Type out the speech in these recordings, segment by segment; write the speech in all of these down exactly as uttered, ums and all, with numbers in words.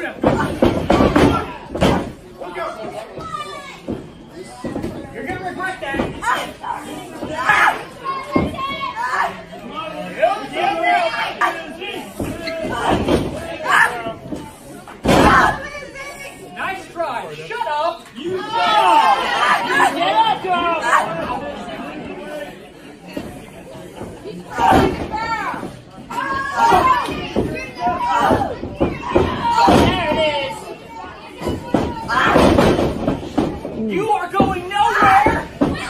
You're gonna regret that. Nice try. Shut up. You get up, girl. There it is. You are going nowhere.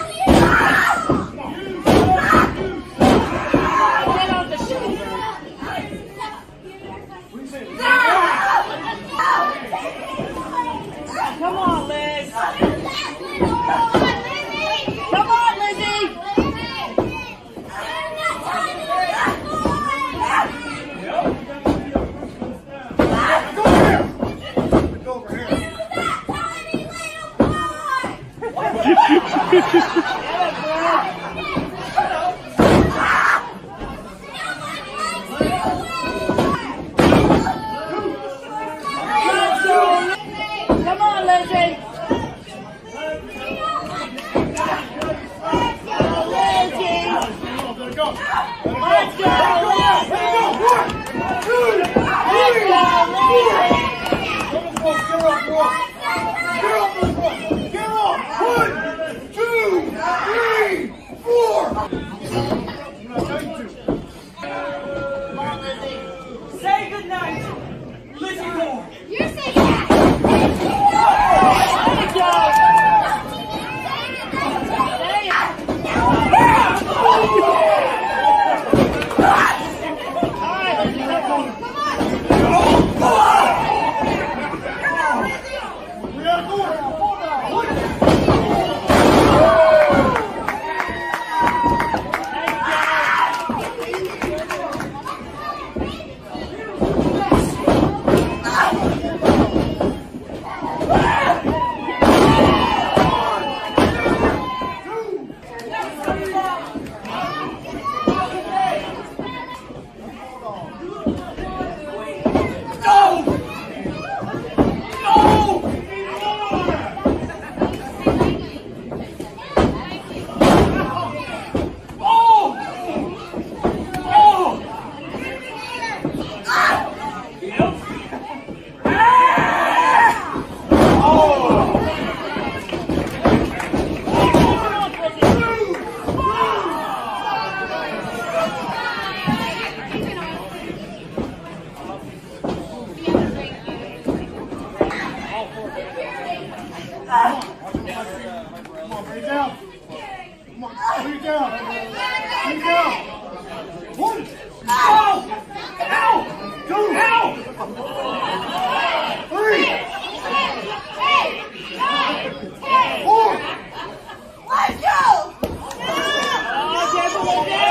Get on the shoulder. Come on, Liz. Come on, Lizzie. Come on, Lizzie. Let's go. Let's go. Say goodnight, Lizzie Moore. You're saying that. Come on, bring it down. Come on, bring it down. Bring it down. One. Ow! Ow! Two. Ow! Three. Four. Let's go! Oh,